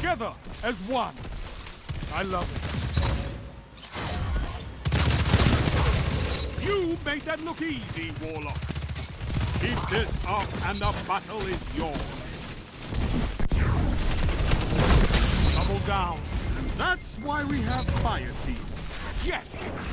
together as one. I love it. You made that look easy, Warlock. Keep this up and the battle is yours. Double down. That's why we have fire teams. Yes!